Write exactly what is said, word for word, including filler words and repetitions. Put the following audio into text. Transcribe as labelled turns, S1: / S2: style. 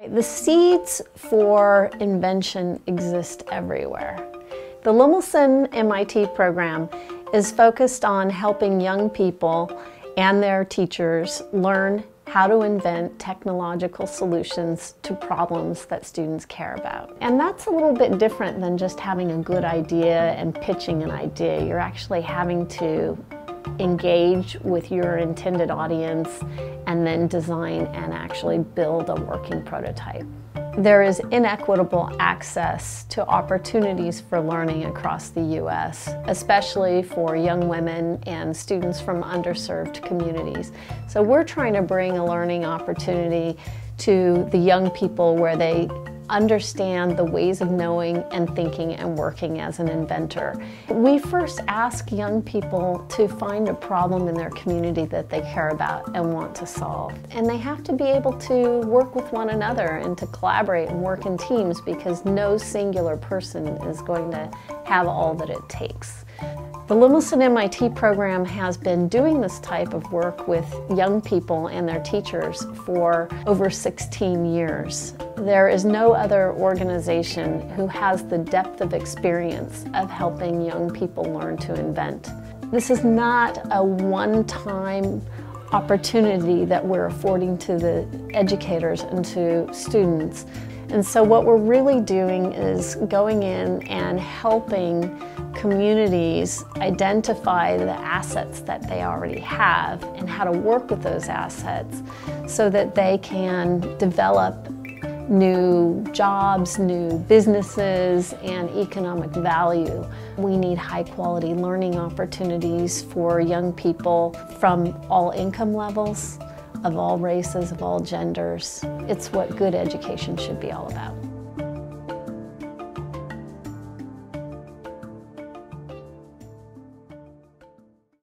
S1: The seeds for invention exist everywhere. The Lemelson M I T program is focused on helping young people and their teachers learn how to invent technological solutions to problems that students care about. And that's a little bit different than just having a good idea and pitching an idea. You're actually having to engage with your intended audience and then design and actually build a working prototype. There is inequitable access to opportunities for learning across the U S, especially for young women and students from underserved communities. So we're trying to bring a learning opportunity to the young people where they understand the ways of knowing and thinking and working as an inventor. We first ask young people to find a problem in their community that they care about and want to solve. And they have to be able to work with one another and to collaborate and work in teams, because no singular person is going to have all that it takes. The Lemelson M I T program has been doing this type of work with young people and their teachers for over sixteen years. There is no other organization who has the depth of experience of helping young people learn to invent. This is not a one-time opportunity that we're affording to the educators and to students. And so what we're really doing is going in and helping communities identify the assets that they already have and how to work with those assets so that they can develop new jobs, new businesses, and economic value. We need high-quality learning opportunities for young people from all income levels, of all races, of all genders. It's what good education should be all about.